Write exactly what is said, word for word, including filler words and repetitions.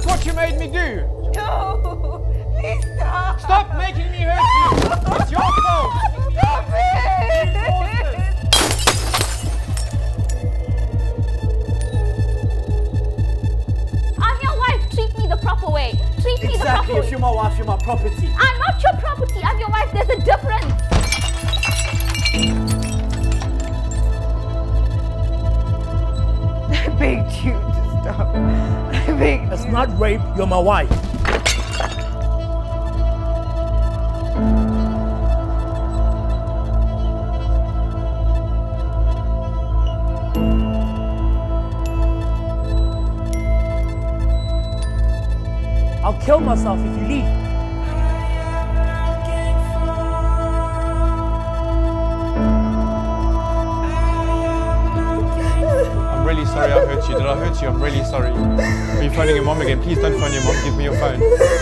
Look what you made me do! No! Please stop! Stop making me hurt you! It's your fault! Stop it! I'm your wife. Treat me the proper way. Treat me the proper way. Exactly. If you're my wife, you're my property. I'm not your property. I'm your wife. There's a difference. I begged you to stop. I begged It's you. not rape, you're my wife. I'll kill myself if you leave. I'm really sorry I hurt you. Did I hurt you? I'm really sorry. Are you phoning your mom again? Please don't phone your mom. Give me your phone.